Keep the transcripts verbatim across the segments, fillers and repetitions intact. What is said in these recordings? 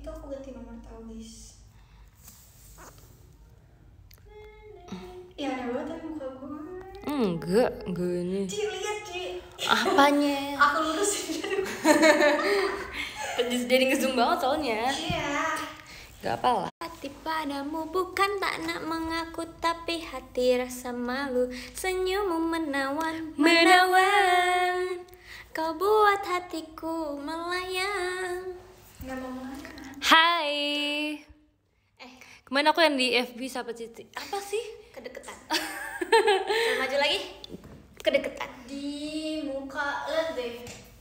Itu aku ganti nomor tahu guys. Ya aneh banget tapi muka gue. Enggak, enggak ini. Ci lihat Ci. Apanya? Aku lurusin. Jadi ngezoom banget soalnya. Iya. Gak apa lah. Hati padamu bukan tak nak mengaku, tapi hati rasa malu. Senyummu menawan, menawan. Kau buat hatiku melayang. Nggak mau makan. Hai. Eh, Kemarin aku yang di F B siapa Cici? Apa sih? kedeketan. Coba maju lagi. Kedeketan. Di muka lihat deh.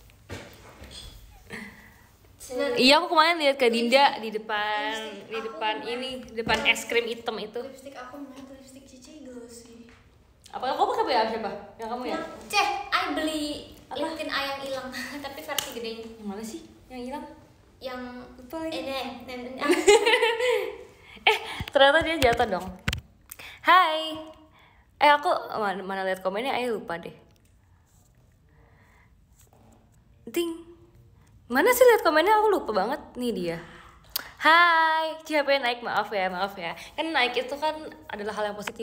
Iya, aku kemarin lihat Kak Dinda di depan Lipstick di aku depan mana? ini, depan es krim hitam itu. Lipstick aku mana tuh lipstick Cici glossy. Apa kamu pakai ya siapa? Yang kamu ya? Nah, ceh, I beli Apa? lip tint I yang hilang, tapi versi gedenya. Yang mana sih? Yang hilang? Yang Lupa lagi. ini, ini, ini. Eh, ternyata dia jatuh dong. Hai. Eh, aku mana, mana lihat komennya, ayo lupa deh. Ding. Mana sih lihat komennya, aku lupa banget. Nih dia. Hai, siapa yang naik? Maaf ya, maaf ya. Kan naik itu kan adalah hal yang positif.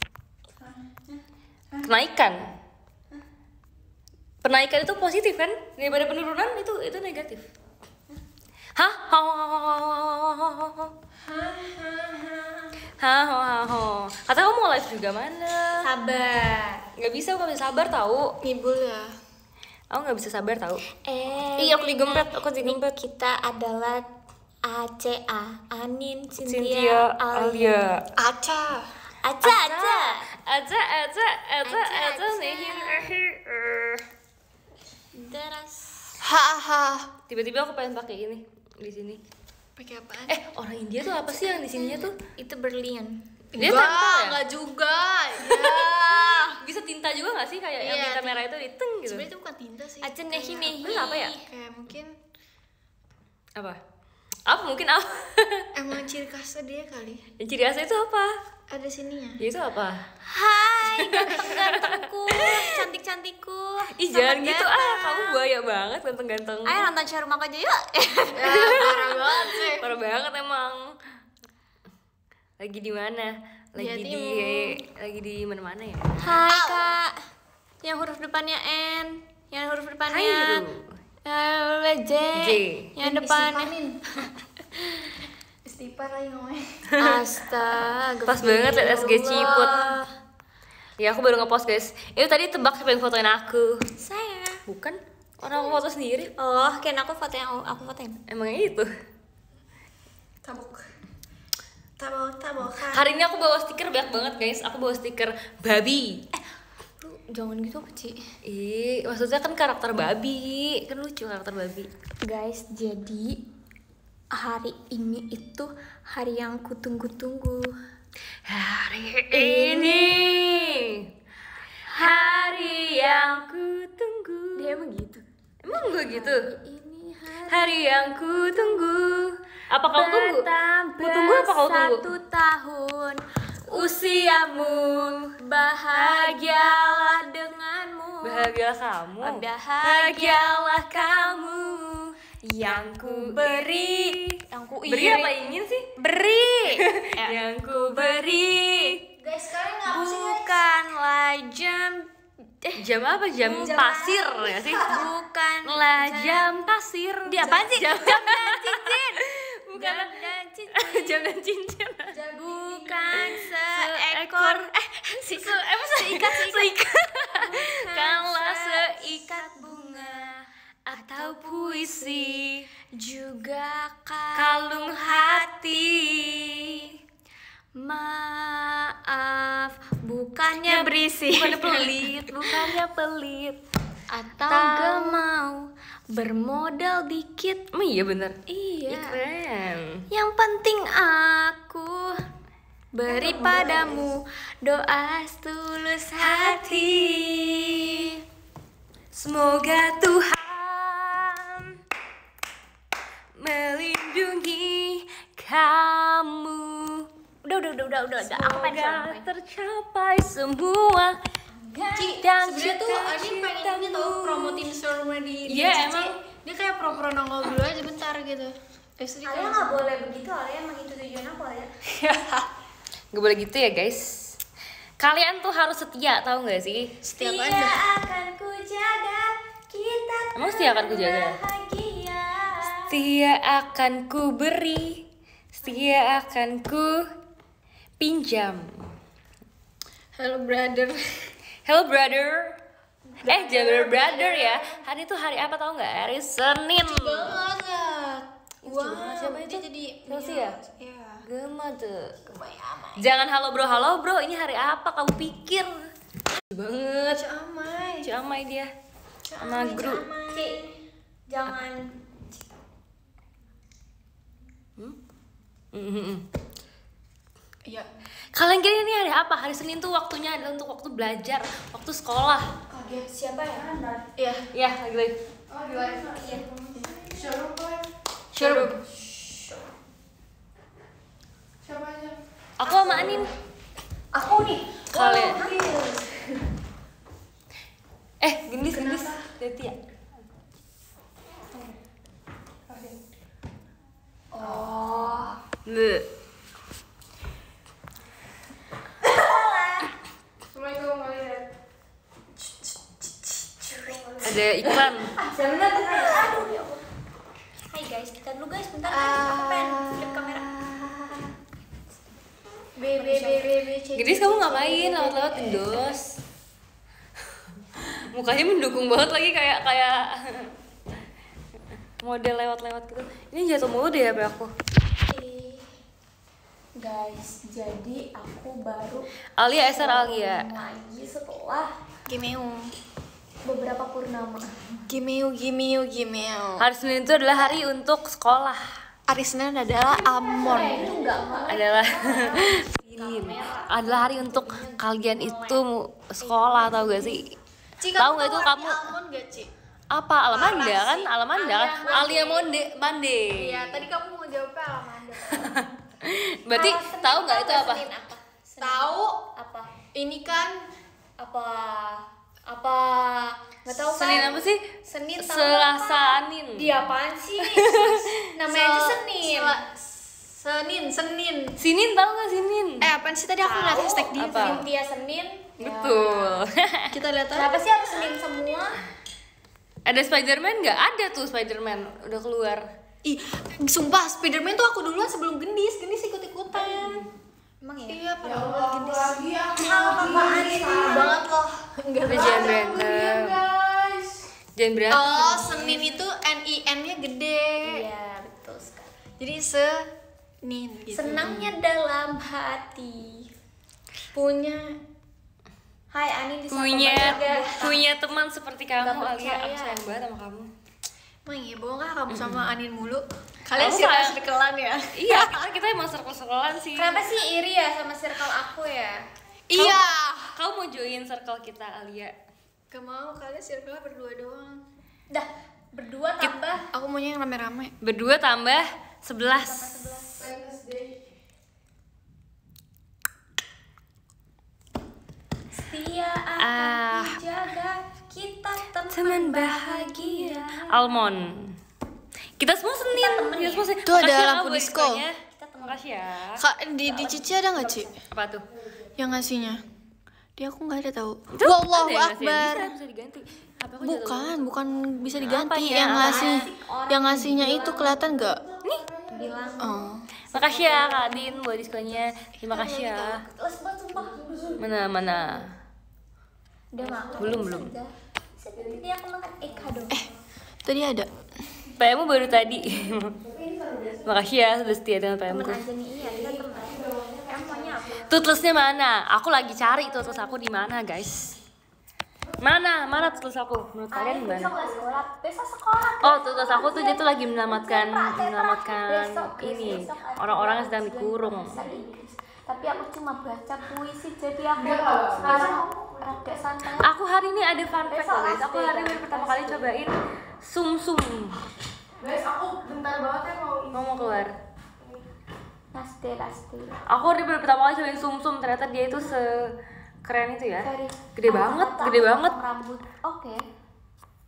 Kenaikan. Penaikan itu positif kan? Daripada penurunan itu itu negatif. Hah? Hahaha. Kata kamu mau live juga mana? Sabar. Gak bisa, aku gak bisa sabar tahu. Ngibul ya. Aku gak bisa sabar tahu. Eh, Iya, aku digempet, aku digempet. kita adalah A C A, Anin, Cynthia, Cynthia, Alia. Aca. Aca, Aca. Aja, aja, aja, Aja, aja nih. Deras. Haha. Tiba-tiba aku pengen pakai ini di sini. Pakai apaan? Eh, orang India tuh apa sih yang di sininya tuh? Itu berlian. Dia Enggak, tempel ya? enggak juga. Ya. Bisa tinta juga gak sih kayak yang Iya, tinta merah itu diteng gitu? Sebenarnya itu bukan tinta sih. Aca nehi nehi. Itu apa ya? Kayak mungkin Apa? Apa mungkin apa? emang ciri khasnya dia kali. Yang ciri khasnya itu apa? Ada sininya. Ya itu apa? Hai, ganteng-gantengku, cantik-cantikku. Ih, Selamat jangan gitu ah, datang. kamu buaya banget ganteng-ganteng. Ayo nonton share rumah aja yuk. Ya, parah banget sih. Parah banget emang. Lagi di mana? Lagi Di di, hatimu. lagi di mana-mana ya? Hai kak, yang huruf depannya N, yang huruf depannya Hai, eh, J, J. yang depannya Istipanin. Istipar lagi ngomongnya. Astaga. Pas banget liat S G Ciput. Ya aku baru ngepost guys. Itu tadi tebak siapa yang fotoin aku. Saya. Bukan, orang aku foto sendiri. Oh, kan aku foto yang aku fotoin. Emangnya itu. Tabok. Tabok, tabok. Hari ini aku bawa stiker banyak banget guys. Aku bawa stiker babi. Lu jangan gitu Ci. Ih, maksudnya kan karakter babi. Kan lucu karakter babi. Guys, jadi hari ini itu hari yang kutunggu-tunggu. Hari ini hari yang ku tunggu. Dia emang gitu. Emang gue gitu? Ini hari Hari yang ku tunggu. Apa kau tunggu? Ku tunggu apa kau tunggu? Satu tahun Usiamu bahagialah denganmu. bahagia kamu. Bahagialah kamu yang ku beri. Yang ku Beri iri. apa ingin sih? Beri. Yang ku beri. Guys, sekarang ngapa sih guys? Bukanlah jam eh Jam apa? Jam pasir ya sih? bukanlah Lah jam pasir. Dia apaan sih? Jam, Jam dan cincin. bukan Jam dan cincin. jam dan cincin. Bukan seekor eh Si, se, apa seikat seikat. Kanlah seikat bunga atau puisi, juga kalung hati. maaf bukannya berisi Bukannya pelit, bukannya pelit. atau Tahu. gak mau bermodal dikit. Emang iya bener? Iya. Ih, keren. Yang penting aku beri padamu doa setulus hati. Semoga Tuhan melindungi kamu. Udah udah udah udah udah. udah. Aku pengen Semoga sampai. tercapai semua. Ci, Dan sebenarnya tuh Adin pengen ini cita-citamu. tuh promotin showroomnya di di Iya, Cici. emang. Dia kayak pro-pro nongol dulu aja bentar gitu. Alia nggak boleh begitu, Alia emang itu tujuan aku ya. Gak boleh gitu ya guys. Kalian tuh harus setia, tahu nggak sih? Setia akan ku jaga kita. Emang setia akan ku jaga? Bahagia. Setia akan ku beri, setia akan ku pinjam. Hello brother. Hello brother. Eh Jabber brother ya. Hari itu hari apa tahu nggak? Hari Senin. Banget. Wow, siapa itu? Jadi Chelsea ya? Iya. Gema tuh. Kebayang. Jangan halo bro, halo bro. Ini hari apa kamu pikir? Banget. Amai. Ci Amai dia. Sama grup. Ci, jangan. Hmm? Mm-mm. Iya. Kalian kira ini hari apa? Hari Senin tuh waktunya adalah untuk waktu belajar, waktu sekolah. Kaget siapa ya? Iya. Iya, lagi lagi. Oh, di luar. Iya. Showroom. Siapa aja? Aku sama Anin. Aku nih. Kalian. Oh, Eh, gendis, gendis. Lihat ya. oh. Bleh. Assalamualaikum kalian. Ada iklan. Sebentar, aduh ya Allah. Hai guys, kita dulu guys, bentar guys. Aku pengen flip kamera. B B B B B C. Gendis kamu ngapain lewat-lewat Indos? Mukanya mendukung banget lagi kayak kayak model lewat-lewat gitu. Ini jatuh mulu deh H P aku. Guys, jadi aku baru Alia Eser Alia. lagi setelah Gimeu. beberapa purnama. Gimeu, gimeu, gimeu. Hari Senin itu adalah hari untuk sekolah. Hari Senin adalah Amon. Itu enggak enggak. Adalah ini adalah hari untuk kalian itu mu- sekolah, tahu gak sih? Tahu nggak itu kamu Almond gak, Ci? apa Alamanda kan? Alamanda kan? Alia Monde Mande. Iya, tadi kamu mau jawabnya Alamanda. Berarti tahu nggak itu apa? Senin apa? Tahu apa? Ini kan apa? Apa? Nggak tahu kan? Senin apa sih? Senin tahu Selasa apa? Anin. Dia apaan sih? Namanya aja Senin. Senin, Senin. Sinin tahu nggak Sinin? Eh apaan sih tadi aku ngeliat hashtag dia. Apa? Cynthia Senin. Betul. Kita lihat aja. Kenapa sih harus Senin semua? Ada Spiderman nggak? Ada tuh Spiderman udah keluar. Ih, sumpah Spiderman tuh aku duluan sebelum Gendis. Gendis ikut-ikutan. Emang ya? Iya, pada Aku lagi aku Apaan sih? Banget loh. Enggak. Tapi jangan berantem. guys. Jangan berantem. Oh, Senin itu N I N-nya gede. Iya, betul sekali. Jadi Senin gitu. Senangnya dalam hati punya. Hai Ani di Punya Sampang punya teman seperti kamu, Nggak Alia. percaya. Aku sayang banget sama kamu. Emang iya, bohong kah kamu sama Anin mulu? Kalian Aku circle sayang. circlean ya? Iya, kan kita emang circle-circlean sih. Kenapa sih iri ya sama circle aku ya? Iya. Kau mau join circle kita, Alia? Gak mau, kalian circle berdua doang. Dah berdua tambah Aku maunya yang rame-rame. Berdua tambah sebelas. Wednesday. setia akan Ah. dijaga kita teman, Teman bahagia. Almond. Kita semua Senin. Kita semua Senin. Tuh ada Makasih ya, lampu Bu, disco. infonya. Makasih ya. Kak, di, di Cici ada nggak Ci? Apa tuh? Yang ngasihnya? Dia aku nggak ada tahu. Itu Wallahu ada yang ngasih. Akbar. Bisa, bisa diganti. Apa aku jatuh? Bukan, bukan bisa diganti. Apanya? Yang ngasih, yang ngasihnya itu kelihatan nggak? Nih. bilang Oh. Makasih ya Kak Din buat diskonnya. Terima kasih ya. les banget sumpah. Mana mana. Udah makan Belum, belum. Jadi aku makan Eka dong. Eh, tadi ada. P M-mu baru tadi. Makasih ya sudah setia dengan P M-ku. Temen aja nih, iya kita teman. Kamu maunya apa? Tutlesnya mana? Aku lagi cari tutles aku di mana, guys. Mana? Mana tutles aku? Menurut kalian Besok gimana? nggak sekolah, besok sekolah. Oh, tutles aku tuh dia tuh lagi menyelamatkan menyelamatkan ini orang-orang yang sedang dikurung. Bahasa Inggris. Tapi aku cuma baca puisi, jadi aku sekarang rada santai. Aku hari ini ada fun fact loh, guys. Aku hari ini pertama kali cobain sum-sum. Guys, aku bentar banget ya mau Mau mau keluar. Naste, naste. Aku hari ini pertama kali cobain sum-sum. Ternyata dia itu se keren itu ya. Very- Gede aku banget, takut gede aku banget. potong rambut. Oke.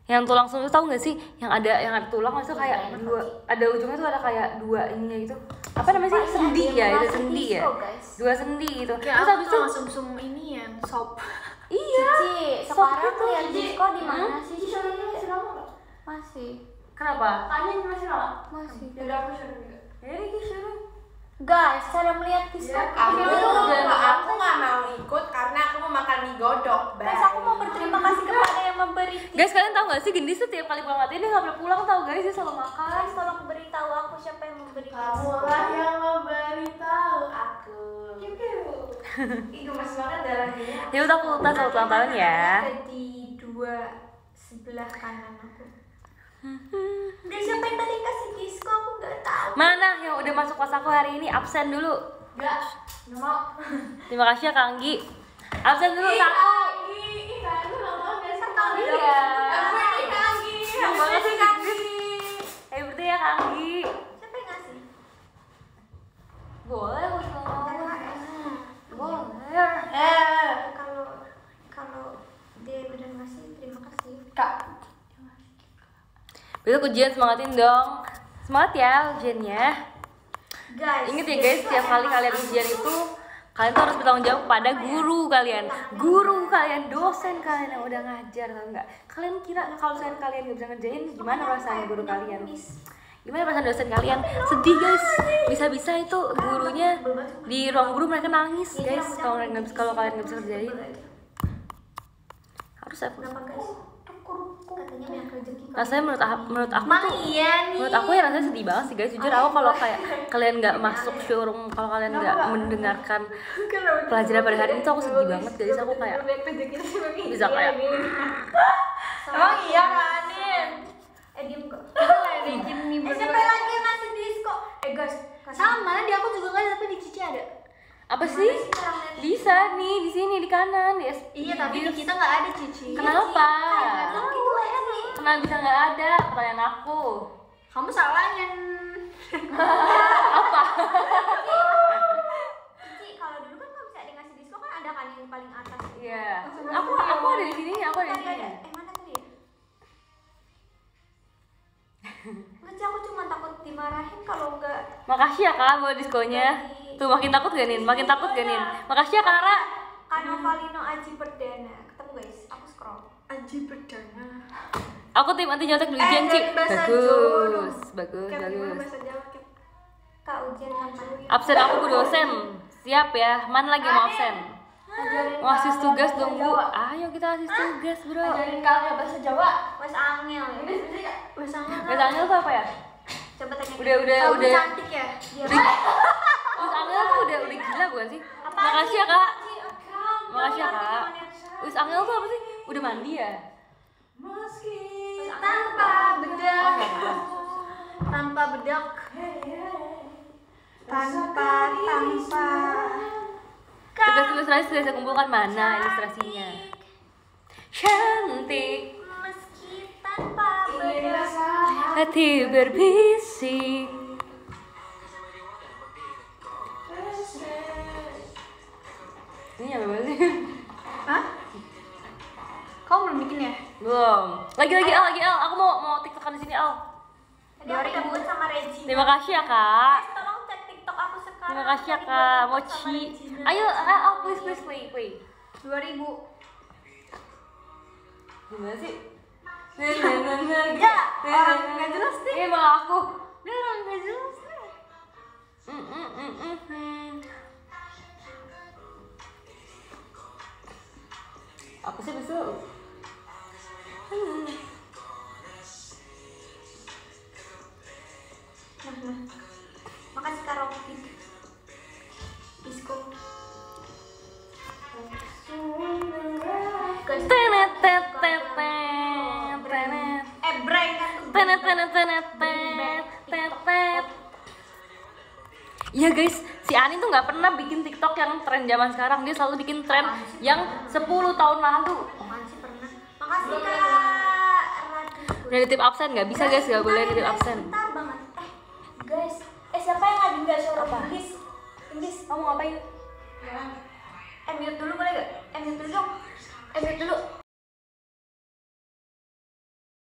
Yang tulang sum itu tahu nggak sih? Yang ada yang ada tulang itu kayak dua, ada ujungnya tuh ada kayak dua ininya gitu. Apa namanya sih? Sendi ya, itu sendi ya. Dua sendi gitu. Kayak Terus aku habis tuh itu sum-sum ini yang sop. iya. Cici, Sop sekarang gitu. lihat disco di mana sih? Cici suruh masih lama nggak? Masih. Kenapa? Tanya masih lama. Masih. Ya udah aku suruh juga. Ya ini suruh. Guys, cara melihat disco. Ya, aku Iya, nggak aku nggak mau ikut karena aku mau makan mie godok. Guys, aku mau berterima kasih kepada yang memberi tips. Guys, kalian tahu nggak sih Gendis tuh tiap kali pulang latihan dia nggak boleh pulang, tahu guys, dia selalu makan. Guys, tolong beritahu aku siapa yang memberi tips. Kamulah yang memberitahu aku. Ih, gemes banget darahnya. Ya udah aku ultas selamat ulang tahun ya. Ada di dua sebelah kanan aku. Guys, siapa yang tadi kasih disco? Aku nggak tahu. Mana yang udah masuk kelas aku hari ini absen dulu. Enggak, nggak mau. Terima kasih ya Kang Gi. Absen dulu satu. Ih, Kak, lu nggak mau nggak sih? Iya. Aku ini Kaki. Senang banget sih Gendis. Happy birthday ya Kang Gi. Siapa yang ngasih? Boleh aku mau. Boleh. Eh, Kalau kalau dia benar ngasih, terima kasih. Kak. Besok ujian semangatin dong. Semangat ya ujiannya. Guys, Ingat ya guys, setiap kali kalian ujian itu kalian tuh harus bertanggung jawab kepada guru kalian, guru kalian, dosen kalian yang udah ngajar, tau nggak? Kalian kira kalau misalnya kalian nggak bisa ngerjain, gimana perasaan guru kalian? Gimana perasaan dosen kalian? Sedih guys. Bisa-bisa itu gurunya di ruang guru mereka nangis guys kalau mereka nggak bisa, kalau kalian nggak bisa ngerjain. Harus aku. Kenapa guys? Katanya banyak rezeki. Rasanya menurut aku, menurut aku Emang tuh, iya nih. menurut aku ya rasanya sedih banget sih guys. Jujur aku kalau kayak kalian nggak masuk showroom, kalau kalian nggak mendengarkan pelajaran pada hari itu, aku sedih banget guys. Aku kayak bisa kayak Emang iya Kak Anin? Eh diem kok. Bikin mie Eh siapa lagi yang ngasih disco? Eh guys, kasih. Sama, di aku juga nggak ada, tapi di Cici ada. apa sih? Bisa nih di sini di kanan di S- Iya, tapi di- di kita nggak ada Cici. Kenapa? Kayak gitu aja nih. Kenapa bisa nggak ada? Pertanyaan aku. Kamu salahnya. Apa? Cici, kalau dulu kan kalau bisa ada yang ngasih disco kan ada kan yang paling atas. Iya. Aku aku ada di sini, aku ada di Tadi ada. sini. Eh mana tadi ya? Nanti aku cuma takut dimarahin kalau enggak. Makasih ya Kak buat diskonya. Tuh makin takut gak Nin? Makin takut gak Nin? Makasih ya Kak Ra. Kanovalino Aji Perdana. Ketemu guys, aku scroll. Aji Perdana. Aku tim anti nyontek di ujian, Eh, Ci. dari bahasa Bagus, Jawa. bagus, Kayak gimana bagus. bahasa Jawa? Kak? Kak ujian kapan? Absen aku Bu dosen. Siap ya. Mana lagi mau absen? Ajarin Mau asis kalian tugas bahasa dong Bu. Jawa. Ayo kita asis tugas, Bro. Ajarin kalian bahasa Jawa. Mas Angel ya. Bahasa Angel. Mas Angel tuh apa ya? Coba tanya. Udah, udah, Kamu udah. cantik ya? Dia Mas Angel tuh udah udah gila bukan sih? Makasih ya Kak. Makasih ya Kak. Wis Angel tuh apa sih? Udah mandi ya? Meski tanpa bedak. Tanpa bedak. Tanpa tanpa. Tugas ilustrasi sudah saya kumpulkan, mana ilustrasinya? Cantik, Meski tanpa bedak. hati berbisik. Ini nyampe banget sih? Hah? Kamu belum bikin ya? Belum. Lagi lagi Al, lagi Al. Aku mau mau tiktokan di sini Al. Tadi aku udah buat sama Regina. Terima kasih ya Kak. Guys, tolong cek TikTok aku sekarang. Terima kasih ya Tadi Kak. buat Mau TikTok sama Ci. Regina. Ayo Al, Al, please please play play. Dua ribu. Gimana sih? Nah, nah, nah, nah. Ya, Nah, orang nah, nggak nah. jelas deh. Iya emang aku. Dia orang nggak jelas nih. Mm, mm, mm, mm, mm. Apa sih besok? Hmm. Nah, nah. Makasih Kak Rocky. Disco. Guys, Tenet tet tet tet tenet. eh break kan tuh. Tenet tenet tenet tet tet tet. Iya guys, si Ani tuh nggak pernah bikin TikTok yang tren zaman sekarang. Dia selalu bikin tren yang sepuluh tahun lalu. Apaan sih pernah? Makasih Kak Raditya. Udah nitip absen nggak bisa guys, nggak boleh nitip absen. Bentar banget. Eh, guys, eh siapa yang ngadu nggak show Apa? Inggris? Inggris. Kamu ngapain? Eh mute dulu boleh gak? Eh mute dulu dong. Eh mute dulu.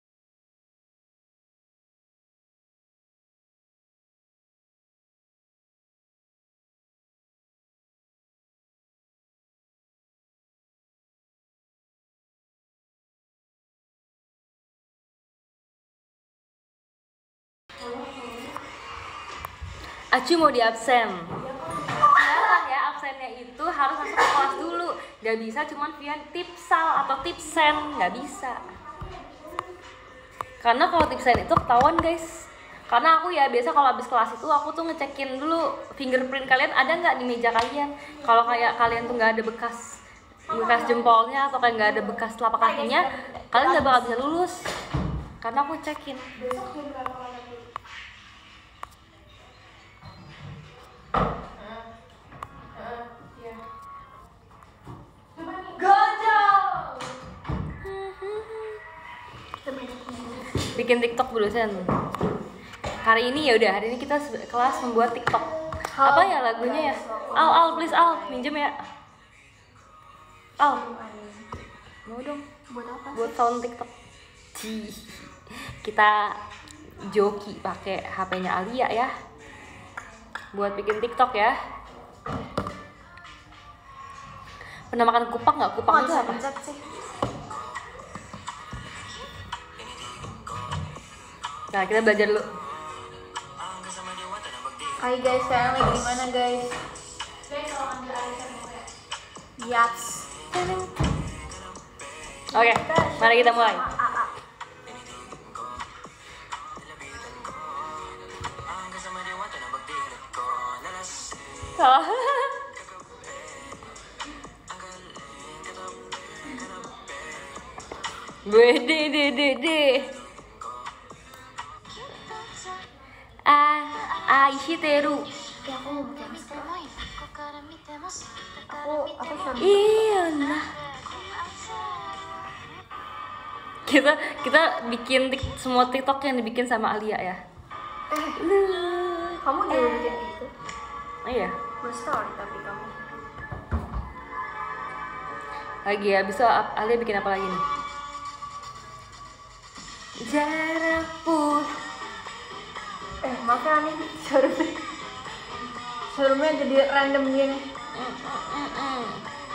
Acu mau di absen. Silakan ya, absennya itu harus masuk ke kelas dulu. Gak bisa cuman via tipsal atau tipsen, nggak bisa. Karena kalau tipsen itu ketahuan guys. Karena aku ya biasa kalau habis kelas itu aku tuh ngecekin dulu fingerprint kalian ada nggak di meja kalian. Kalau kayak kalian tuh nggak ada bekas bekas jempolnya atau kayak nggak ada bekas telapak kakinya, kalian nggak bakal bisa lulus. Karena aku cekin. Bikin TikTok Bu dosen. Hari ini ya udah, hari ini kita kelas membuat TikTok. Apa ya lagunya ya? Al, Al, please Al, minjem ya. Al, mau dong. Buat apa? Buat sound TikTok. Cih. Kita joki pakai H P-nya Alia ya. Buat bikin TikTok ya. Pernah makan kupang nggak? Kupang itu apa? Sih. Nah, kita belajar dulu. Hai guys, sekarang lagi di mana guys? Yaps. Oke, mari kita mulai. Salah. Wede de de de. Ah, Aishiteru. Ya aku mau pakai masker. Aku aku sudah. Iya nah. Kita kita bikin tik, semua TikTok yang dibikin sama Alia ya. Eh, kamu juga bikin itu? Iya. Berstory tapi kamu. Lagi ya, bisa Alia bikin apa lagi nih? Jarak pun. Eh, makanya nih showroomnya showroomnya jadi random gini. Mm, mm, mm.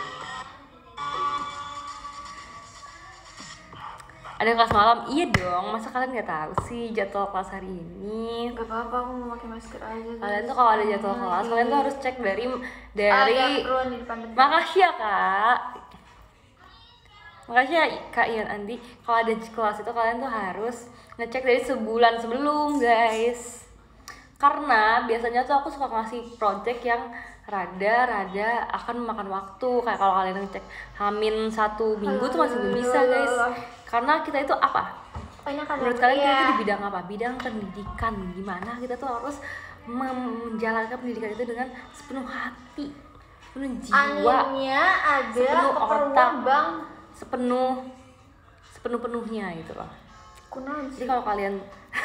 Ada kelas malam? Iya dong, masa kalian nggak tahu sih jadwal kelas hari ini? Gak apa-apa, aku mau pakai masker aja. Kalian tuh kalau ada jadwal kelas, kalian tuh harus cek dari dari. Ada keperluan di depan depan. Makasih ya kak. Makasih ya Kak Ian Andi. Kalau ada kelas itu kalian tuh harus ngecek dari sebulan sebelum guys. Karena biasanya tuh aku suka ngasih project yang rada-rada akan memakan waktu. Kayak kalau kalian ngecek hamin satu minggu tuh masih belum bisa guys. Karena kita itu apa? Banyak kan Menurut kalian kita ya. itu di bidang apa? Bidang pendidikan. Gimana kita tuh harus menjalankan pendidikan itu dengan sepenuh hati, sepenuh jiwa, Animnya ada sepenuh keperluan otak. bang. sepenuh sepenuh-penuhnya gitu loh. Kunaon Jadi sih? kalau kalian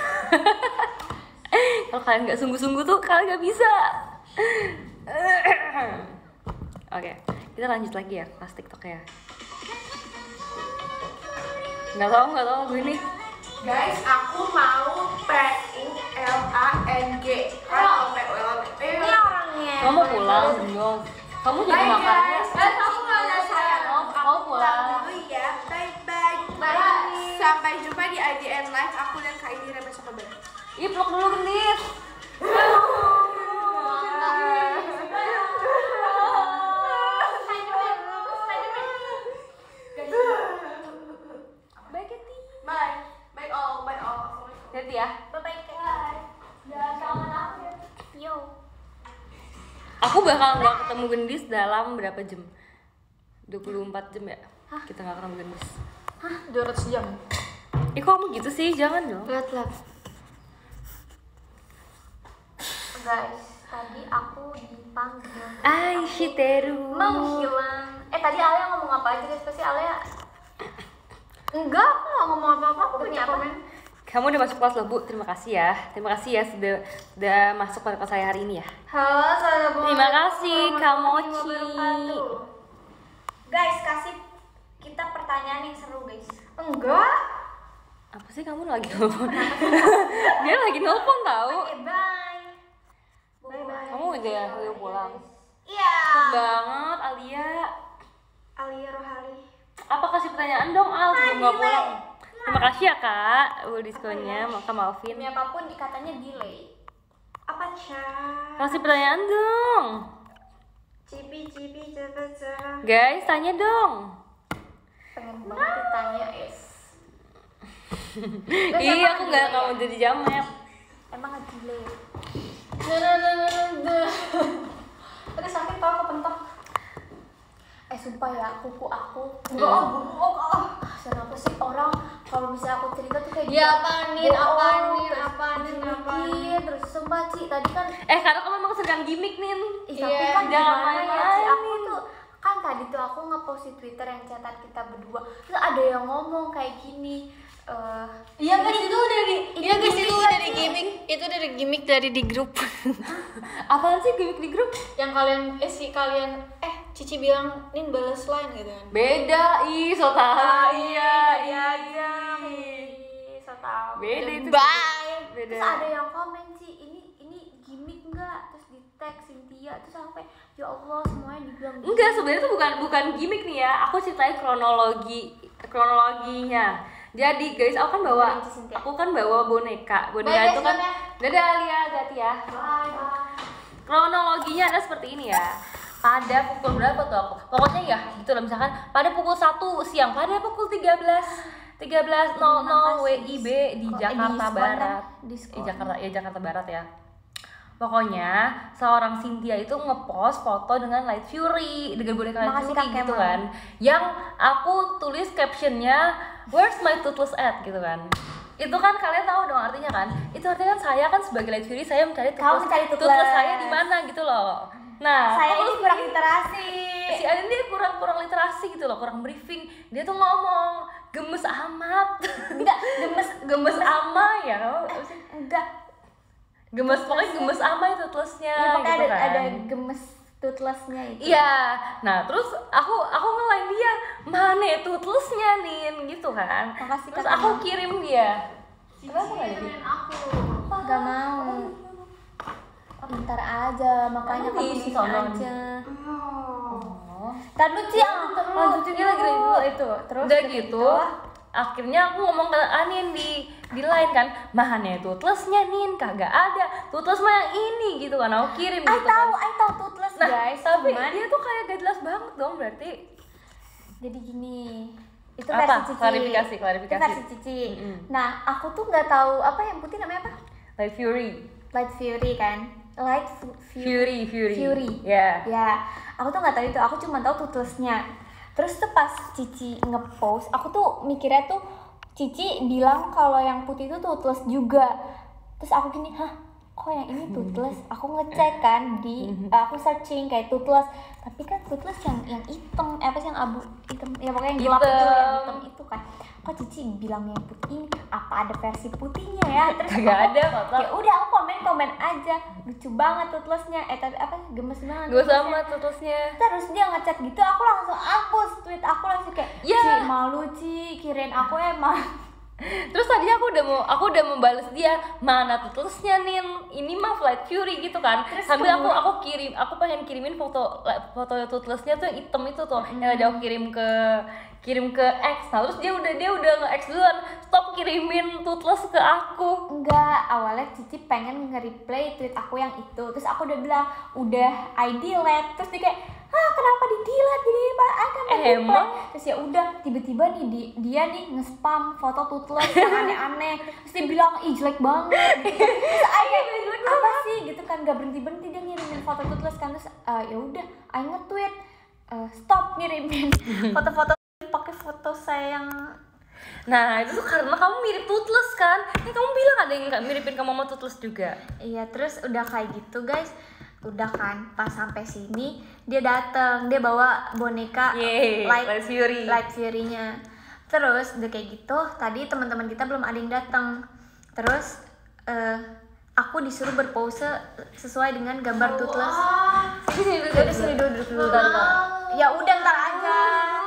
kalau kalian nggak sungguh-sungguh tuh kalian nggak bisa. Oke, kita lanjut lagi ya kelas TikTok ya. Nggak tahu nggak tahu lagu ini. Guys, aku mau P U L A N G. Kalau P U L A N G. Ini orangnya. Kamu mau pulang dong. Kamu jadi Bye makan. guys. Eh, kamu mana sayang? Mau- mau pulang. dulu ya. Bye bye. Bye. Sampai jumpa di I G N Live. Aku dan Kak Indira besok kabar. Ih, peluk dulu gendis. Baik ya, Ti. Bye. Bye all. Bye all. Hati ya. Bye-bye guys. Jangan kangen aku ya. Yo. Aku bakal nggak ketemu gendis dalam berapa jam? dua puluh empat jam ya? Kita nggak ketemu gendis. Hah, dua ratus jam. Ih, kok kamu gitu sih? Jangan dong. Lihat-lihat. Guys, tadi aku dipanggil Aishiteru. menghilang. Eh tadi Alia ngomong apa aja guys? Pasti Alia enggak, aku nggak ngomong apa-apa. Aku punya apa? Kamu udah masuk kelas loh, Bu. Terima kasih ya. Terima kasih ya sudah sudah masuk pada kelas saya hari ini ya. Halo, assalamualaikum. Terima kasih, Kak warahmatullahi Mochi. wabarakatuh. Guys, kasih kita pertanyaan yang seru guys. Enggak. Apa sih kamu lagi nelfon? Dia lagi nelfon tahu. Oke, bye. Bye bye. Kamu udah udah pulang. Iya. Cepet banget, Alia. Alia Rohali. Apa kasih pertanyaan dong, Al, sebelum nggak delay. pulang? Terima kasih ya, Kak. Bu diskonnya, maka maafin. Demi apapun katanya delay. Apa baca. Kasih pertanyaan dong. Cipi cipi coba coba. Guys, tanya dong. Pengen banget ditanya es. Iya, aku nggak mau jadi jamet. Emang ngegile. Nah, nah, nah, nah, nah. Tadi sakit tau kepentok. Eh sumpah ya, kuku aku enggak oh, bengkok ah. Kenapa sih orang kalau misalnya aku cerita tuh kayak Ya apanin, bohong, apanin, terus apanin, dikit-dikit, apanin. terus sumpah Ci, tadi kan Eh, karena kamu memang sedang gimmick nih. ih, tapi Iya, kan jangan gimana ya Ci, main-main. aku tuh kan tadi tuh aku nge-post di Twitter yang chatan kita berdua. Terus ada yang ngomong kayak gini, eh Iya guys, itu dari ini Iya guys, itu gimmick dari kan, gimmick. Itu dari gimmick dari di grup. Apaan sih gimmick di grup? Yang kalian eh si kalian eh Cici bilang Nin balas line gitu kan. Beda, ih, so tau. Iya, iya iya. aja. Ih, so tau. Beda itu. Bye. Beda. Terus ada yang komen sih, ini ini gimmick enggak? Terus di tag Cynthia, terus sampai ya Allah semuanya dibilang gimmick. Enggak, sebenarnya itu bukan bukan gimmick nih ya. Aku ceritain kronologi kronologinya. Jadi guys, aku kan bawa aku kan bawa boneka. Boneka Bye, itu guys, kan dadah Alia, hati ya. Bye, bye. Kronologinya ada seperti ini ya. Pada pukul berapa tuh aku? Pokoknya ya gitu lah, misalkan pada pukul satu siang, pada pukul tiga belas tiga belas nol nol W I B di Kok, eh, Jakarta diskon Barat. kan? Di Diskon. Jakarta ya Jakarta Barat ya. Pokoknya seorang Cynthia itu ngepost foto dengan Light Fury, dengan boneka Light Makasih, Fury Kak gitu Kemal. kan. Yang aku tulis captionnya where's my toothless at gitu kan. Itu kan kalian tahu dong artinya kan? Itu artinya kan saya kan sebagai Light Fury saya mencari Kamu toothless, mencari toothless. saya di mana gitu loh. Nah, Saya aku ini kurang literasi. si Aden dia kurang kurang literasi gitu loh, kurang briefing. Dia tuh ngomong gemes amat. Enggak, gemes Gemes ama ya, apa sih? enggak. Gemes pokoknya gemes ama itu tulisnya Ya, pokoknya gitu ada kan. ada gemes toothlessnya itu. Iya, nah terus aku aku ngelain dia, mana toothlessnya Nin gitu kan. Makasih, Terus Kak aku Kemal. kirim dia. Kenapa nggak ada dia? Enggak mau. Bentar aja, makanya Kamu kamu di sini sono. aja. Oh. Tadi lu Ci, ah, lanjutin Dia lagi dulu itu. Terus udah udah gitu, akhirnya aku ngomong ke Anin di di line kan, mana toothlessnya Nin, kagak ada. Toothless mah yang ini gitu kan, aku kirim I gitu tahu, kan. I tahu toothless Nah, guys. tapi Cuman dia tuh kayak gak jelas banget dong berarti. jadi gini, itu Apa? versi Cici. Klarifikasi, klarifikasi. Itu versi Cici. Mm-mm. Nah, aku tuh nggak tahu apa yang putih namanya apa? Like Fury. Light Fury kan? Light fu- Fury, Fury. Fury. Ya. Ya, aku tuh nggak tahu itu. Aku cuma tahu toothlessnya. Terus tuh pas Cici ngepost, aku tuh mikirnya tuh Cici bilang kalau yang putih itu toothless juga. Terus aku gini, hah? Kok yang ini toothless? Aku ngecek kan di, uh, aku searching kayak toothless. Tapi kan toothless yang yang hitam, eh, apa sih yang abu hitam? Ya pokoknya yang gelap itu, Hitam. yang hitam itu kan. Kok Cici bilang yang putih ini? Apa ada versi putihnya ya? Terus Kagak aku- ada, kata. Ya udah aku komen komen aja. Lucu banget toothlessnya. Eh tapi apa gemes banget. Gue toothlessnya. sama toothlessnya. Terus dia ngechat gitu, aku langsung hapus tweet aku langsung kayak, Ya. Ci malu Ci, kirain aku emang. Terus tadinya aku udah mau aku udah membalas dia, mana toothlessnya Nin, ini mah Flight Fury gitu kan. Sambil aku aku kirim, aku pengen kirimin foto foto toothlessnya tuh yang hitam itu tuh yang ada aku kirim ke kirim ke X. Nah terus dia udah dia udah nge-X duluan, stop kirimin toothless ke aku. Enggak, awalnya Cici pengen nge-replay tweet aku yang itu. Terus aku udah bilang, udah I delete. Terus dia kayak, ah kenapa di delete gini Pak? I kan Eh, emang? Terus ya udah, tiba-tiba nih di, dia nih nge-spam foto toothless yang aneh-aneh. Terus dia bilang, ih jelek banget. Gitu. Terus I kayak, apa sih gitu kan? Gak berhenti-berhenti dia ngirimin foto toothless kan. Terus uh, ya udah, I nge-tweet, uh, stop ngirimin foto-foto pakai foto saya yang Nah itu tuh karena kamu mirip toothless kan. Ini kamu bilang ada yang nggak miripin kamu sama toothless juga. iya. Terus udah kayak gitu guys, udah kan pas sampai sini dia dateng, dia bawa boneka Yeay, light Light Fury. light fury-nya. Terus udah kayak gitu, tadi teman-teman kita belum ada yang datang. Terus eh, aku disuruh berpose sesuai dengan gambar toothless. Sini dulu, Ya udah sini dulu duduk dulu. Ya udah ntar aja.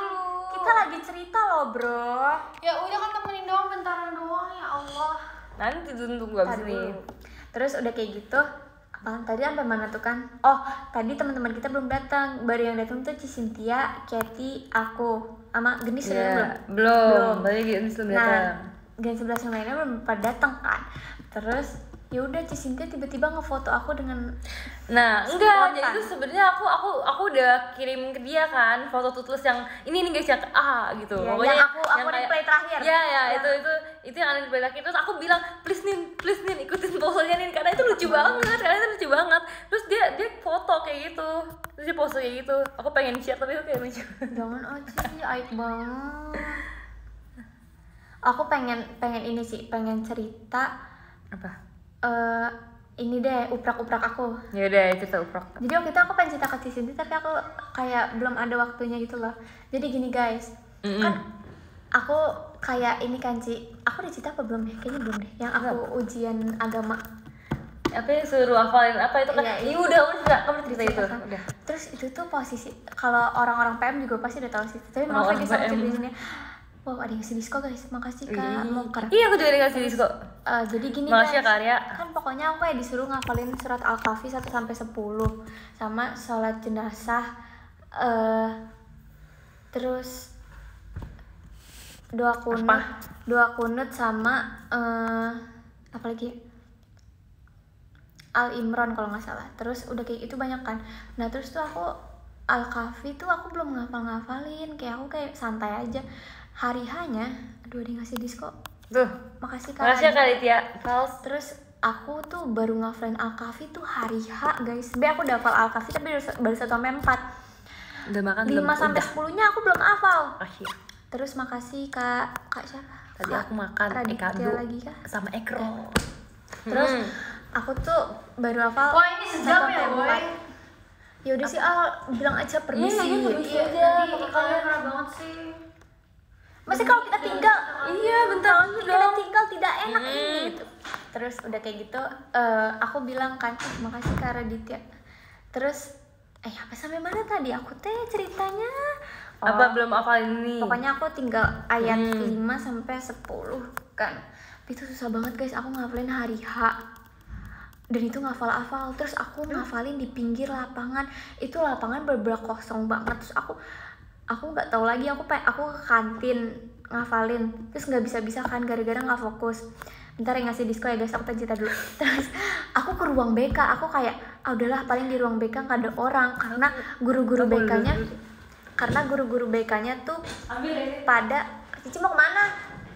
Kita lagi cerita loh bro. Ya udah kan temenin doang bentaran doang ya Allah. Nanti tunggu abis Ntar ini. dulu. Terus udah kayak gitu. Apaan tadi sampai mana tuh kan? Oh, tadi teman-teman kita belum datang. Baru yang datang tuh Ci Cynthia, Katy, aku, sama Genis Iya, belum? belum. Tadi gitu belum datang. Nah, gen sebelas yang lainnya belum pada datang kan. Terus ya udah Cisintia tiba-tiba ngefoto aku dengan Nah, enggak, spontan. jadi itu sebenarnya aku aku aku udah kirim ke dia kan foto tulis yang ini nih guys yang ah gitu. Ya, Pokoknya yang aku aku yang kayak- replay terakhir. Ya, ya, Yang- itu itu itu yang ada di belakang. Terus aku bilang, "Please nih, please nih ikutin posenya nih karena itu lucu banget, karena itu lucu banget." Terus dia dia foto kayak gitu. Terus dia pose kayak gitu. Aku pengen share tapi itu kayak lucu. Jangan aja sih, aib banget. Aku pengen pengen ini sih, pengen cerita Apa? eh ini deh uprak-uprak aku. Ya udah, itu tuh uprok. Jadi waktu itu aku pengen cerita ke Cisinti tapi aku kayak belum ada waktunya gitu loh. Jadi gini guys, Mm-mm. kan aku kayak ini kan Ci, aku udah cerita apa belum ya? Kayaknya belum deh. Yang aku ujian agama. Apa yang suruh hafalin apa itu kan? Iya, Iya, iya. udah, udah, kamu cerita itu. Kan? Udah. Terus itu tuh posisi kalau orang-orang P M juga pasti udah tahu sih. Tapi maaf Orang-orang lagi sama P M. cerita ini. Wow, ada yang ngasih disko guys. Makasih Kak. Mau keren. Iya, aku juga dikasih disko. Eh, jadi gini Makasih ya, guys, Kak Arya. kan pokoknya aku kayak disuruh ngafalin surat Al-Kahfi satu sampai sepuluh sama sholat jenazah, eh terus doa kunut, Apa? doa kunut sama eh apa lagi? Al Imran kalau nggak salah. Terus udah kayak itu banyak kan. Nah terus tuh aku Al-Kahfi tuh aku belum ngafal-ngafalin, kayak aku kayak santai aja. Hari hanya, aduh dia ngasih disko. Tuh. Makasih Kak. Makasih ya Adi. Kak Litya. Fals. Terus aku tuh baru ngafalin Al-Kahfi tuh hari H guys. Sebenernya aku udah hafal Al-Kahfi tapi baru, baru satu sampai empat. Udah makan belum? lima sampai Udah. sepuluh-nya aku belum hafal. Akhir. Terus makasih Kak, Kak siapa? Tadi Kak aku makan Raditya Ekado lagi Kak. sama Ekro. Terus Hmm. aku tuh baru hafal Wah, ini sejam satu ya, sampai boy. empat. Ya udah sih Al, bilang aja permisi. Iya, permisi Iya, aja. nanti Kalian parah banget sih. Masih kalau kita tinggal, Iya, bentar dulu kita dong. tinggal tidak enak Hmm. ini gitu. Terus udah kayak gitu, eh, aku bilang kan, eh, makasih Kak Raditya. Terus, eh apa sampai mana tadi aku teh ceritanya? Oh, Apa belum hafalin ini? pokoknya aku tinggal ayat Hmm. lima sampai sepuluh kan. Itu susah banget guys, aku ngafalin hari H. Dan itu ngafal-hafal, terus aku ngafalin di pinggir lapangan. Itu lapangan bener-bener kosong banget. Terus aku aku nggak tahu lagi, aku pe- aku ke kantin ngafalin, terus nggak bisa-bisa kan gara-gara nggak fokus. Bentar yang ngasih disko ya guys, aku pengen cerita dulu. Terus aku ke ruang B K, aku kayak ah udahlah paling di ruang B K nggak ada orang karena guru-guru B K-nya karena guru-guru B K-nya tuh pada Cici mau kemana?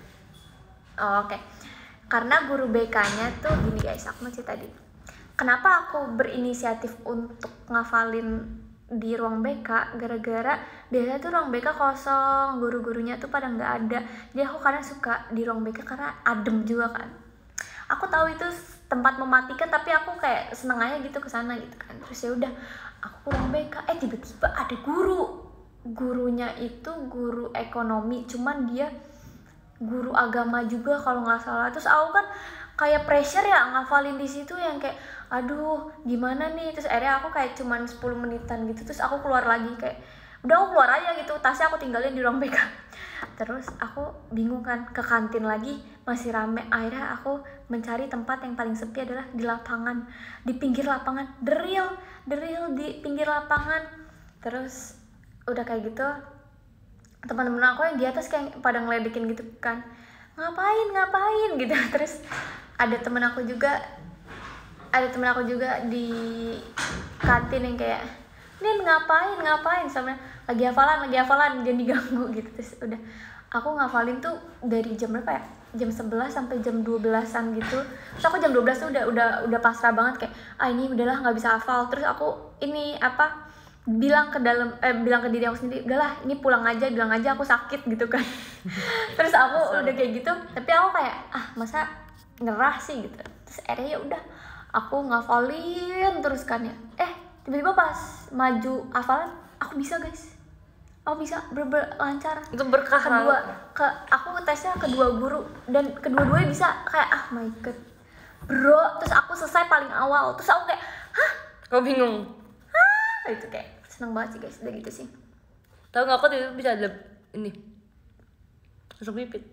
Oh, oke. Karena guru B K-nya tuh gini guys, aku mau cerita tadi. Kenapa aku berinisiatif untuk ngafalin di ruang B K? Gara-gara biasanya tuh ruang B K kosong, guru-gurunya tuh pada nggak ada. Jadi aku kadang suka di ruang B K karena adem juga kan. Aku tahu itu tempat mematikan, tapi aku kayak seneng aja gitu ke sana gitu kan. Terus ya udah, aku ke ruang B K, eh tiba-tiba ada guru. Gurunya itu guru ekonomi, cuman dia guru agama juga kalau nggak salah. Terus aku kan kayak pressure ya ngafalin di situ yang kayak aduh gimana nih. Terus akhirnya aku kayak cuman sepuluh menitan gitu. Terus aku keluar lagi kayak udah aku keluar aja gitu, tasnya aku tinggalin di ruang B K. Terus aku bingung kan, ke kantin lagi masih rame. Akhirnya aku mencari tempat yang paling sepi adalah di lapangan, di pinggir lapangan, the real the real di pinggir lapangan. Terus udah kayak gitu teman-teman aku yang di atas kayak pada ngeledekin gitu kan, ngapain ngapain gitu. Terus ada temen aku juga ada temen aku juga di kantin yang kayak Nin ngapain ngapain sama lagi hafalan lagi hafalan jangan diganggu gitu. Terus udah aku ngafalin tuh dari jam berapa ya, jam sebelas sampai jam dua belasan gitu. Terus aku jam dua belas tuh udah udah udah pasrah banget kayak ah ini udahlah nggak bisa hafal. Terus aku ini apa bilang ke dalam eh bilang ke diri aku sendiri, udah lah ini pulang aja, bilang aja aku sakit gitu kan. Terus aku udah kayak gitu, tapi aku kayak ah masa nyerah sih gitu. Terus akhirnya ya udah aku ngafalin terus kan ya. Eh tiba-tiba pas maju hafalan aku bisa guys, aku bisa ber lancar. Itu berkah Kedua banget. ke aku tesnya kedua guru dan kedua-duanya bisa kayak ah my god bro. Terus aku selesai paling awal. Terus aku kayak hah Kau bingung? itu kayak seneng banget sih guys. Udah gitu sih. Tahu nggak, aku tiba-tiba bisa ada ini masuk pipit.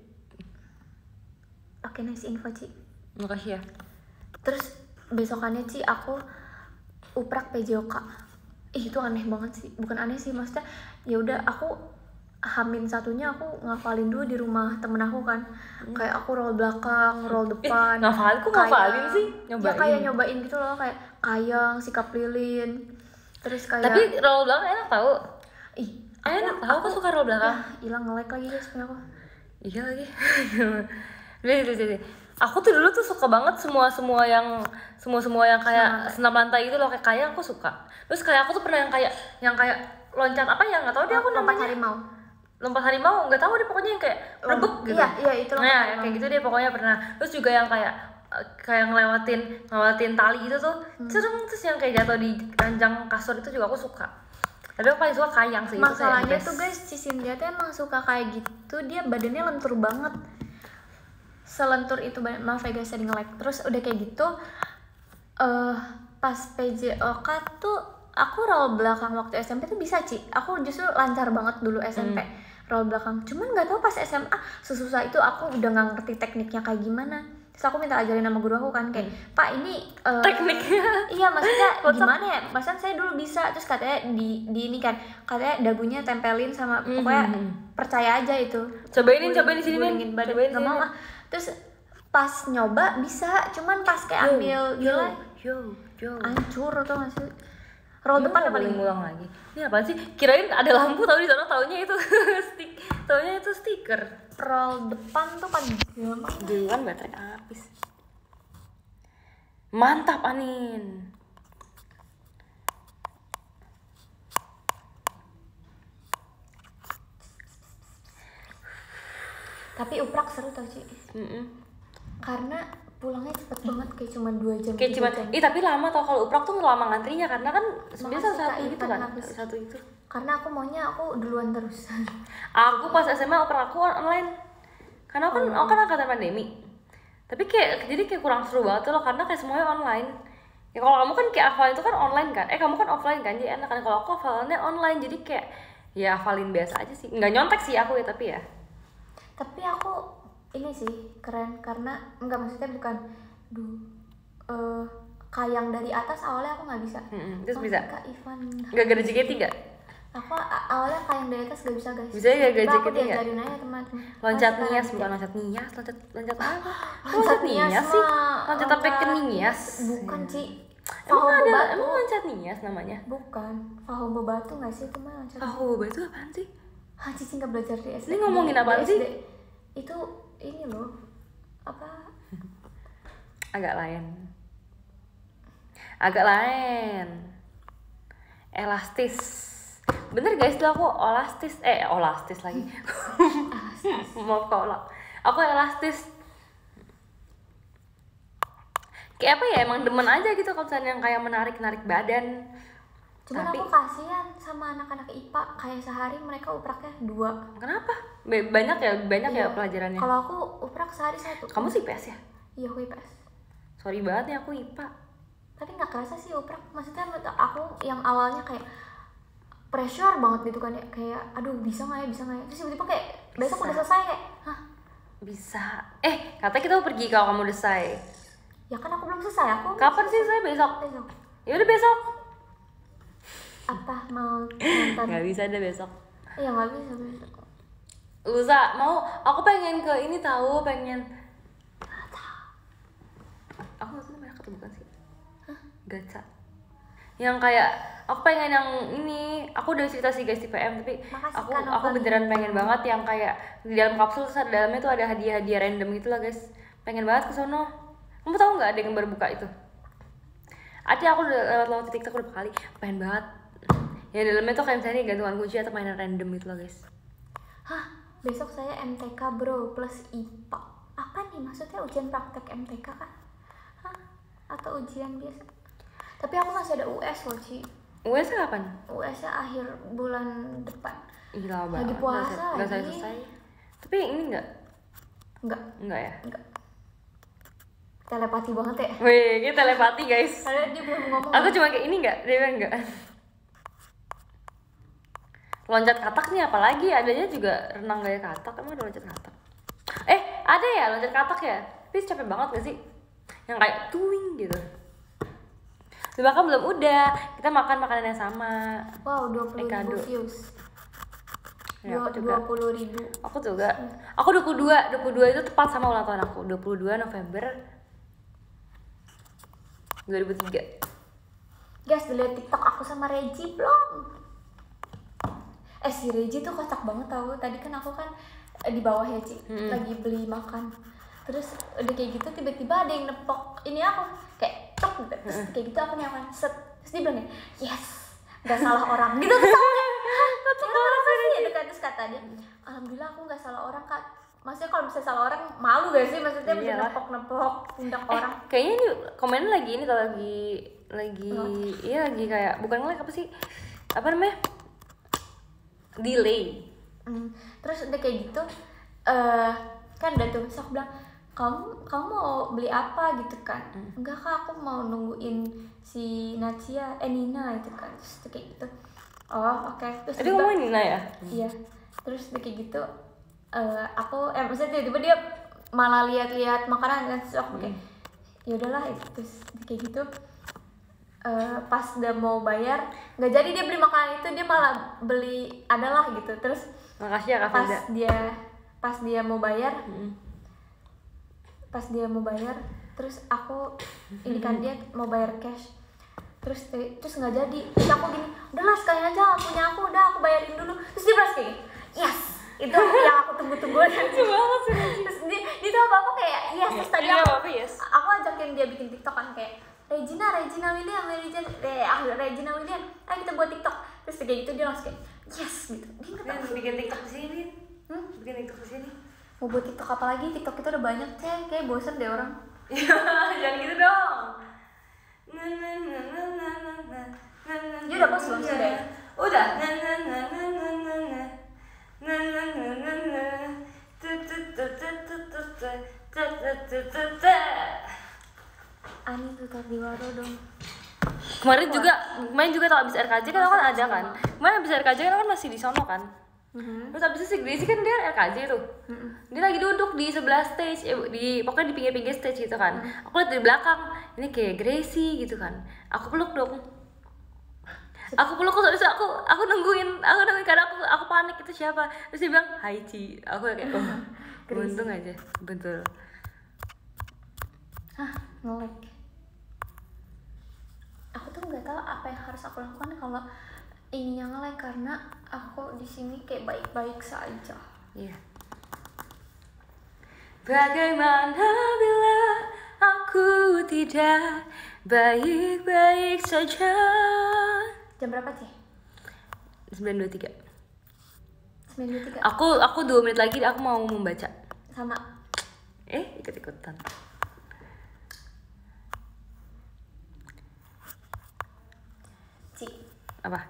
Oke, nice info Ci. Makasih ya. Terus besokannya Ci aku uprak P J O K. Ih itu aneh banget sih, bukan aneh sih, maksudnya ya udah aku Hamin satunya aku ngafalin dulu di rumah temen aku kan. Hmm. Kayak aku roll belakang, roll depan. Eh, ngafalin kok ngafalin sih? Nyobain. Ya kayak nyobain gitu loh, kayak kayang, sikap lilin. Terus kayak tapi roll belakang enak tau. Ih, enak tau, aku suka roll belakang. Hilang ya, nge-like lagi guys punya aku. Iya lagi. Aku tuh dulu tuh suka banget semua semua yang semua semua yang kayak senam lantai itu loh, kayak kayang aku suka. Terus kayak aku tuh pernah yang kayak yang kayak loncat apa ya nggak tahu dia aku lompat namanya. harimau. Lompat harimau nggak tahu deh, pokoknya yang kayak rebek gitu. Iya iya itu lompat nah, harimau. kayak gitu deh pokoknya pernah. Terus juga yang kayak kayak ngelewatin ngelewatin tali gitu tuh, hmm. terus yang kayak jatuh di ranjang kasur itu juga aku suka. Tapi aku paling suka kayang sih. Masalahnya tuh guys, si Cynthia tuh emang suka kayak gitu, dia badannya lentur banget. Selentur itu, maaf ya guys tadi nge-like. Terus udah kayak gitu uh, pas P J O K tuh aku roll belakang waktu S M P tuh bisa Ci. Aku justru lancar banget dulu S M P hmm. roll belakang. Cuman nggak tahu pas S M A sesusah itu, aku udah nggak ngerti tekniknya kayak gimana. Terus aku minta ajarin sama guru aku kan, kayak Pak ini uh, tekniknya iya maksudnya gimana ya, bahkan saya dulu bisa. Terus katanya di, di ini kan katanya dagunya tempelin sama mm-hmm. pokoknya percaya aja itu, cobainin cobain di sini nih, cobain nggak mau ah. Terus pas nyoba bisa, cuman pas kayak ambil yo, nilai yo, yo, hancur tuh masih. Roll depan apa paling ngulang lagi. Ini apaan sih? Kirain ada lampu tahu di sana, taunya itu stick, taunya itu stiker. Roll depan tuh paling gampang. Duluan baterai habis. Mantap Anin. Tapi uprak seru tau Ci. Mm-mm. Karena pulangnya cepet banget, kayak cuma dua jam. Kayak cuma, ih tapi lama tau kalau uprak tuh lama ngantrinya, karena kan sebenarnya satu satu gitu kan, satu itu. Karena aku maunya aku duluan terus. Aku pas S M A uprak aku online, karena aku kan oh. aku kan angkatan pandemi. Tapi kayak jadi kayak kurang seru banget tuh loh, karena kayak semuanya online. Ya kalau kamu kan kayak hafalin itu kan online kan, eh kamu kan offline kan, jadi enak kan. Kalau aku hafalannya online, jadi kayak ya hafalin biasa aja sih, nggak nyontek sih aku ya, tapi ya. Tapi aku ini sih keren karena enggak, maksudnya bukan duh uh, kayang dari atas awalnya aku nggak bisa. Mm-hmm. Terus oh, bisa? Kak Ivan. Gak gara J K T gak? Aku awalnya kayang dari atas gak bisa guys. Bisa ya gak J K T aku diajarin aja teman-teman. Loncat nias, bukan loncat nias, loncat loncat apa? Loncat nias sih? Loncat sampai ke nias? Bukan Ci. Emang ada, batu. Emang loncat nias namanya? Bukan. Fahombo batu nggak sih itu mah loncat? Fahombo batu apaan sih? Hah, Cici nggak belajar di S D. Ini ngomongin apaan sih? Itu ini loh apa? Agak lain. Agak lain. Elastis. Bener guys, tuh aku elastis. Eh, elastis lagi. Mau kolak. Aku elastis. Kayak apa ya, emang demen aja gitu kalau misalnya yang kayak menarik-narik badan. Cuman tapi, aku kasihan sama anak-anak I P A, kayak sehari mereka upraknya dua. Kenapa? Banyak ya, banyak iya. ya pelajarannya. Kalau aku uprak sehari satu. Kamu sih I P S ya? Iya, aku I P S. Sorry banget nih aku I P A. Tapi nggak kerasa sih uprak. Maksudnya aku yang awalnya kayak pressure banget gitu kan ya, kayak aduh bisa nggak ya, bisa nggak ya. Terus tiba-tiba kayak besok udah selesai kayak, hah? Bisa. Eh, katanya kita mau pergi kalau kamu udah selesai. Ya kan aku belum selesai, aku. Kapan sih saya besok? Besok. Ya udah besok. Apa mau nonton? Gak bisa deh besok. Iya nggak bisa besok. Lusa mau, aku pengen ke ini tahu, pengen. Aku nggak tahu namanya kata bukan sih? Hah? Gacha. Yang kayak aku pengen yang ini, aku udah cerita sih guys di P M, tapi Makasih, aku kan, aku beneran pengen banget yang kayak di dalam kapsul terus di dalamnya tuh ada hadiah-hadiah random gitu lah guys. Pengen banget ke sono. Kamu tahu nggak ada yang baru buka itu? Ada, aku udah lewat-lewat di TikTok udah kali, pengen banget. Ya dalamnya tuh kayak misalnya gantungan kunci atau mainan random gitu lah guys. Hah, besok saya M T K bro plus I P A. Apa nih maksudnya, ujian praktek M T K kan? Hah? Atau ujian biasa? Tapi aku masih ada U S loh Ci. U S kapan? U S nya akhir bulan depan. Gila banget. Lagi puasa gak lagi. selesai. Tapi ini enggak? Enggak. Enggak ya? Enggak. Telepati banget ya? Wih, ini telepati guys. Padahal dia belum ngomong. Aku cuma kayak ini enggak? Dia bilang enggak. Loncat katak nih apalagi, adanya juga renang gaya katak. Emang ada loncat katak? Eh, ada ya loncat katak ya? Tapi capek banget gak sih? Yang kayak tuing gitu. Bahkan belum udah, kita makan makanan yang sama. Wow, dua puluh ribu views. Ya, aku juga. dua puluh ribu. Aku juga. Aku dua puluh dua, dua puluh dua itu tepat sama ulang tahun aku. dua puluh dua November dua ribu tiga. Guys, dilihat TikTok aku sama Regi belum? Eh si Regi tuh kocak banget tau. Tadi kan aku kan eh, di bawah ya Ci, Hmm. lagi beli makan. Terus udah kayak gitu tiba-tiba ada yang nepok ini aku kayak tok gitu. Terus kayak gitu aku nyaman set. Terus dia bilang yes, gak salah orang gitu. Terus aku kayak kenapa sih ya dekat terus kata dia alhamdulillah aku gak salah orang kak. Maksudnya kalau misalnya salah orang malu gak sih, maksudnya bisa Iyalah. nepok-nepok pundak Eh, orang. kayaknya ini komennya lagi ini tau lagi lagi iya lagi kayak bukan nge-lag apa sih? Apa namanya? Delay. Hmm, terus udah kayak gitu eh kan udah tuh, terus aku bilang kamu kamu mau beli apa gitu kan. Enggak kak, aku mau nungguin si Nacia eh Nina itu kan. Terus udah kayak gitu oh oke. Terus Tadi tiba- ngomongin Nina ya? iya, terus udah kayak gitu eh aku eh maksudnya tiba-tiba dia malah lihat-lihat makanan kan. Terus aku kayak ya udahlah itu. Terus udah kayak gitu eh pas udah mau bayar nggak jadi dia beli makanan itu, dia malah beli adalah gitu. Terus Makasih ya Kak pas Fanda. dia pas dia mau bayar Mm. pas dia mau bayar terus aku ini kan dia mau bayar cash, terus terus nggak jadi. Terus aku gini udahlah sekalian aja punya aku, udah aku bayarin dulu. Terus dia balas kayak gini, yes itu yang aku tunggu-tunggu. Terus dia dia tuh apa apa kayak yes. Terus tadi Iya, aku apa, yes. aku ajakin dia bikin TikTok kan kayak Regina Regina William Regina eh ah, Regina William ayo kita buat TikTok. Terus kayak gitu dia langsung kayak yes gitu. Dia nggak tahu Rin, bikin TikTok di sini. hmm? Bikin TikTok di sini. Mau buat TikTok apa lagi? TikTok itu udah banyak cek, kayak bosen deh orang. Jangan gitu dong. Na, na, na, na, na, na, na, na, na, Dia udah post belum sih, na. Dek? Udah. Na, na, na, na, na, na, na. Na, na, na, na, na. Tu, tu, tu, tu, tu, tu, tu. Tu, tu, tu, tu, tu. Ani tuh di waro dong. Kemarin juga, kemarin juga tau abis R K J kan aku kan ada kan. Kemarin abis R K J kan aku kan masih di sono kan. Terus abis itu si Gracie kan dia R K J tuh. Dia lagi duduk di sebelah stage, eh, di pokoknya di pinggir-pinggir stage gitu kan. Aku lihat dari belakang, ini kayak Gracie gitu kan. Aku peluk dong. Aku peluk terus aku aku nungguin, aku nungguin karena aku aku panik itu siapa. Terus dia bilang, "Hai Ci." Aku kayak, "Oh, beruntung aja." Betul. Hah, nge-lag. Aku tuh nggak tahu apa yang harus aku lakukan kalau ininya nge-lag karena aku di sini kayak baik-baik saja. Iya. Bagaimana bila aku tidak baik-baik saja? Jam berapa sih? sembilan dua puluh tiga. sembilan dua puluh tiga. Aku aku dua menit lagi aku mau membaca. Sama. Eh, ikut-ikutan. Ci. Apa?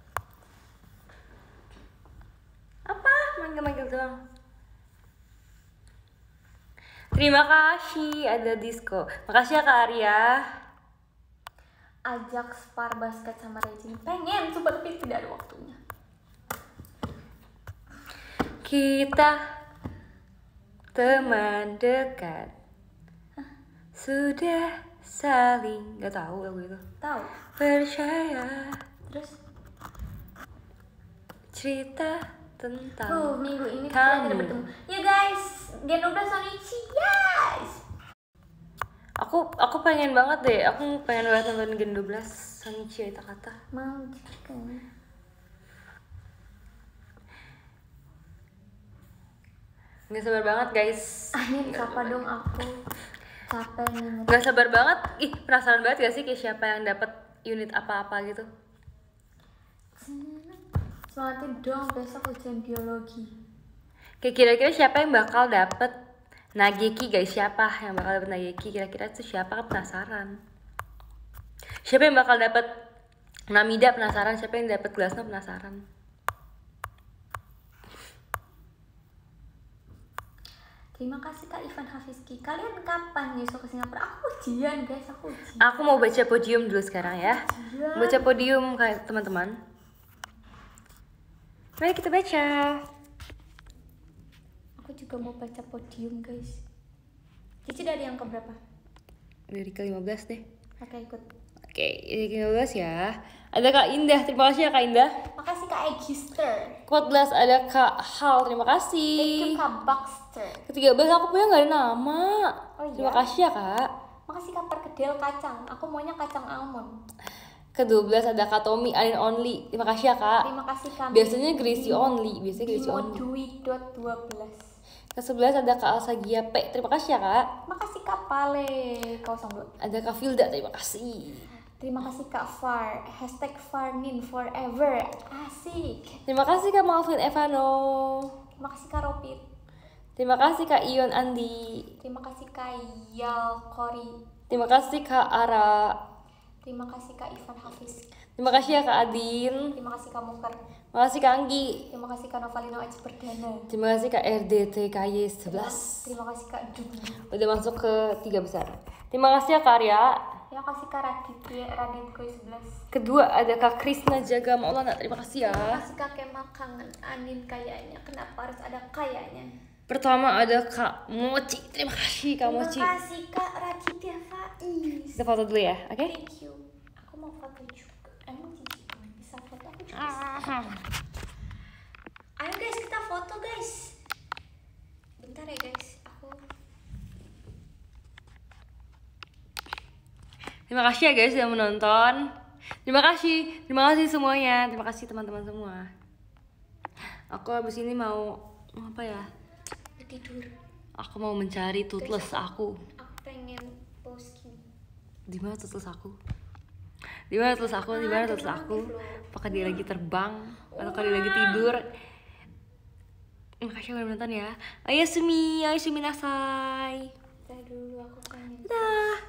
Apa? Manggil-manggil doang. Terima kasih ada disco. Makasih ya Kak Arya. Ajak spar basket sama Regina. Pengen, coba tapi tidak ada waktunya. Kita teman dekat. Sudah saling nggak tahu lagu itu. Tahu. Percaya Terus cerita tentang uh, minggu ini kita kamu. tidak bertemu. Ya guys, Gen dua belas Sonichi, yes. Aku aku pengen banget deh. Aku pengen banget nonton Gen dua belas Sonichi Aita Kata. Mau juga. Nggak sabar banget guys. Akhirnya siapa dong aku? Capek nih. Nggak sabar banget. Ih penasaran banget gak sih kayak siapa yang dapat unit apa-apa gitu. Semangatin dong besok ujian biologi. Kayak kira-kira siapa yang bakal dapet Nageki guys, siapa yang bakal dapet Nageki? Kira-kira tuh siapa? Kan penasaran. Siapa yang bakal dapet Namida? Penasaran. Siapa yang dapet Glasno? Penasaran. Terima kasih Kak Ivan Hafizki. Kalian kapan nyusul ke Singapura? Aku ujian guys, aku ujian. Aku mau baca podium dulu sekarang ya. Ujian. Baca podium kayak teman-teman. Mari kita baca. Aku juga mau baca podium guys. Cici dari yang keberapa? Dari ke lima belas deh. Oke ikut. Oke, dari ke lima belas ya. Ada Kak Indah. Terima kasih ya Kak Indah. Makasih Kak Egister. Keempat belas ada Kak Hal, terima Thank kasih. you Kak Baxter. Ketiga belas aku punya nggak ada nama. Oh iya? Terima kasih ya Kak. Makasih Kak Perkedel kacang. Aku maunya kacang almond. Kedua belas ada Kak Tommy, Alin Only. Terima kasih ya Kak. Terima kasih kami. Biasanya Gracie Only, biasanya Gracie Only. Dwi dot dua belas. Ke sebelas ada Kak Alsagia P. Terima kasih ya Kak. Makasih Kak Pale. Kau dua. Ada Kak Filda, terima kasih. Terima kasih Kak Far. Hashtag Farnin forever. Asik. Terima kasih Kak Malvin Evano. Terima kasih Kak Ropit. Terima kasih Kak Ion Andi. Terima kasih Kak Yal Kori. Terima kasih Kak Ara. Terima kasih Kak Ivan Hafiz. Terima kasih ya Kak Adin. Terima kasih Kak Muker. Terima kasih Kak Anggi. Terima kasih Kak Novalino H Perdana. Terima kasih Kak R D T K Y sebelas. Terima kasih Kak Dudi. Udah masuk ke tiga besar. Terima kasih ya Kak Arya. Terima kasih Kak Raditya Radit Koi sebelas. Kedua ada Kak Krisna Jaga Maulana. Terima kasih ya. Terima kasih Kak Kemal kangen Anin kayaknya. Kenapa harus ada kayaknya? Pertama ada Kak Moci. Terima kasih Kak Moci. Terima kasih Kak Raditya Faiz. Kita foto dulu ya, oke? Thank you. Aku mau foto juga. Emang Cici bisa foto? Aku juga bisa. Ayo guys, kita foto guys. Bentar ya guys, aku. Terima kasih ya guys yang menonton. Terima kasih, terima kasih semuanya. Terima kasih teman-teman semua. Aku habis ini mau mau apa ya? Tidur. Aku mau mencari toothless aku. Aku pengen posting. Di mana toothless aku? Di mana toothless aku? Di mana toothless aku? Apakah dia lagi terbang? Atau dia lagi tidur? Makasih udah nonton ya. Ayo Sumi, ayo Sumi Nasai. Dah dulu aku pengen. Dah.